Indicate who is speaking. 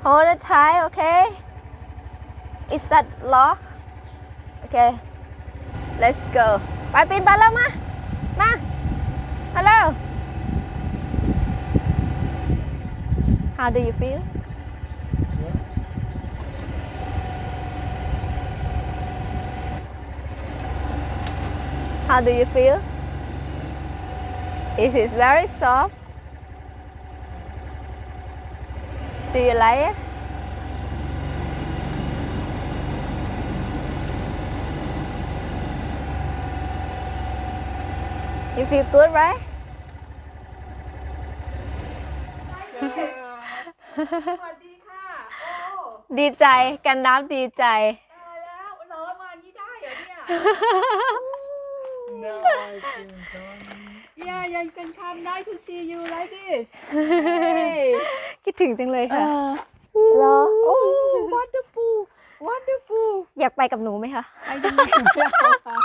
Speaker 1: Hold it tight, okay? Is that lock? Okay. Let's go. ไปปีนไปแล้วมาเร็ว How do you feel? How do you feel? It is very soft. Do you like it? You feel good, right?
Speaker 2: สวัสดีค่ะ โอ้
Speaker 1: ดีใจกันน้ำดีใจ
Speaker 2: ตายแล้วเหรอมาอย่างนี้ได้เหรอเนี่ย
Speaker 3: No, I can come.
Speaker 2: Yeah, you can come nice to see you like this. Hey.
Speaker 1: คิดถึงจังเลยค่ะ
Speaker 2: เหรอ
Speaker 1: โอ้
Speaker 2: wonderful wonderful
Speaker 1: อยากไปกับหนูไหมคะ
Speaker 2: ไปยังไง